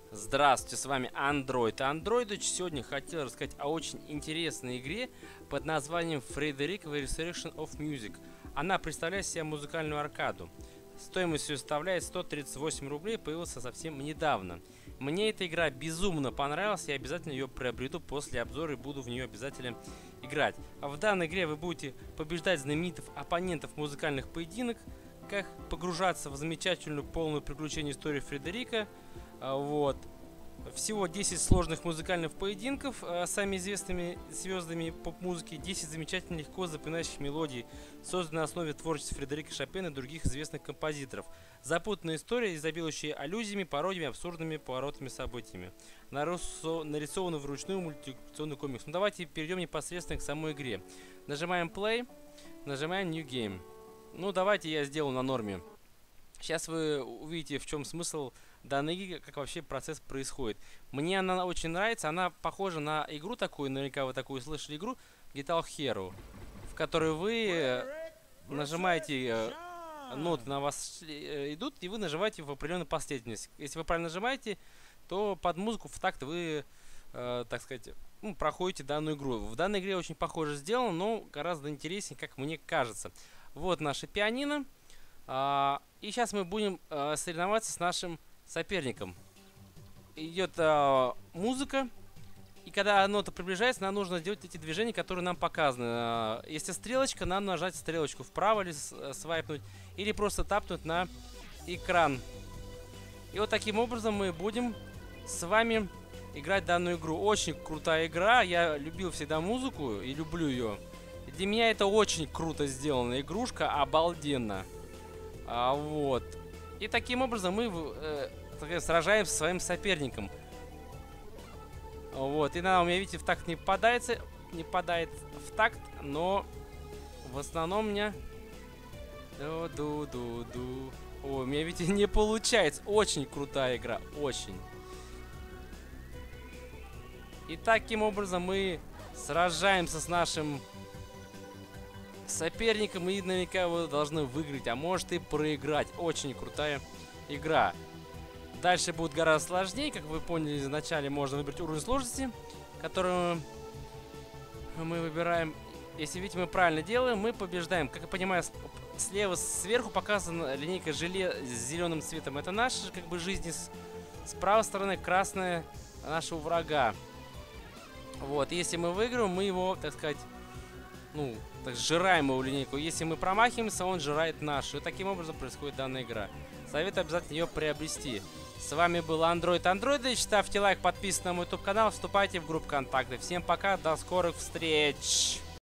Здравствуйте, с вами Android. Android сегодня хотел рассказать о очень интересной игре под названием Frederick The Resurrection of Music. Она представляет себя музыкальную аркаду. Стоимость ее составляет 138 рублей, появилась совсем недавно. Мне эта игра безумно понравилась, я обязательно ее приобрету после обзора и буду в нее обязательно играть. А в данной игре вы будете побеждать знаменитых оппонентов музыкальных поединок, как погружаться в замечательную полную приключение историю Фредерика. Вот. Всего 10 сложных музыкальных поединков с самыми известными звездами поп-музыки, 10 замечательных легко запоминающих мелодий, созданные на основе творчества Фредерика Шопена и других известных композиторов. Запутанная история, изобилующая аллюзиями, пародиями, абсурдными поворотами событиями. Нарисованы вручную мультипликационный комикс. Ну давайте перейдем непосредственно к самой игре. Нажимаем Play, нажимаем New Game. Ну давайте я сделаю на норме. Сейчас вы увидите, в чем смысл данной игры, как вообще процесс происходит. Мне она очень нравится, она похожа на игру такую, наверняка вы такую слышали игру, Guitar Hero, в которой вы нажимаете, ноты на вас идут, и вы нажимаете в определенную последовательность. Если вы правильно нажимаете, то под музыку в такт вы, так сказать, проходите данную игру. В данной игре очень похоже сделано, но гораздо интереснее, как мне кажется. Вот наше пианино. И сейчас мы будем соревноваться с нашим соперником. Идет музыка, и когда нота приближается, нам нужно сделать эти движения, которые нам показаны. Если стрелочка, нам нажать стрелочку вправо или свайпнуть, или просто тапнуть на экран. И вот таким образом мы будем с вами играть данную игру. Очень крутая игра, я любил всегда музыку и люблю ее. Для меня это очень круто сделанная игрушка, обалденно. Вот. И таким образом мы сражаемся со своим соперником. Вот. И она у меня, видите, в такт не попадает в такт, но в основном у меня... Ду-ду-ду-ду. Ой, у меня, видите, не получается. Очень крутая игра, очень. И таким образом мы сражаемся с нашим соперником, и наверняка вы должны выиграть, а может и проиграть. Очень крутая игра. Дальше будет гораздо сложнее, как вы поняли, вначале можно выбрать уровень сложности, который мы выбираем. Если видите, мы правильно делаем, мы побеждаем. Как я понимаю, слева сверху показана линейка желе с зеленым цветом. Это наши как бы жизни. С правой стороны красная нашего врага. Вот, если мы выиграем, мы его, так сказать, так сжираем его линейку. Если мы промахиваемся, он сжирает нашу. И таким образом происходит данная игра. Советую обязательно ее приобрести. С вами был Android Android. Ставьте лайк, подписывайтесь на мой YouTube канал, вступайте в группу контакты. Всем пока, до скорых встреч!